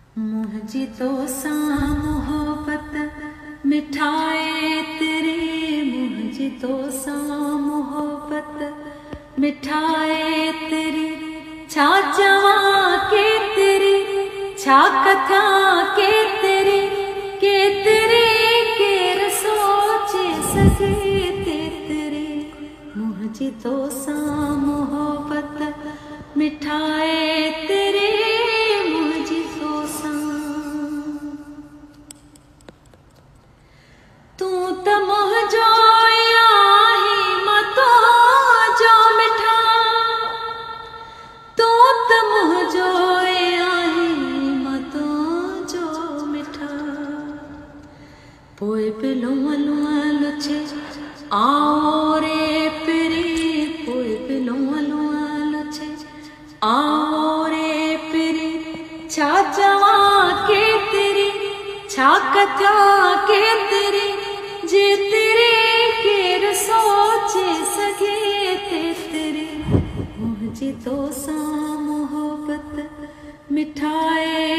मुझी तो सा मोहब्बत मिठाए तेरे, मुझी तो सा मोहब्बत मिठाए तेरी, छा जवा के तेरी, छा कथा के तेरी, के तेरे के रसोचे सके तेरे, मुझी तो सा मोहब्बत मिठाए तेरे, मुझी तो सा। तू तो मोह जो आही मतो जो मिठा, तू तो मोह जो आही मतो जो मिठा, पोए पिलो लुआ लुछे आओ रे पिरी, पोए पिलो लुआ लुछे आओ रे पिरी, छा जवा के तेरी, छा कथा के तेरी, जे तेरे के सोचे सके तेरे, मुझे तो सा मोहब्बत मिठाए